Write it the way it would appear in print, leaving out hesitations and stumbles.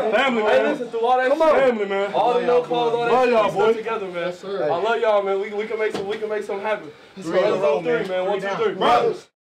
Family, Hey, man. listen, through all that shit. Family, man. All the no calls, all that Love shit, y'all, we stuck boy. together, man. Yes, sir. I love y'all, man. We can make something happen. 3 on 3, man. 1, 2, 3. Brothers.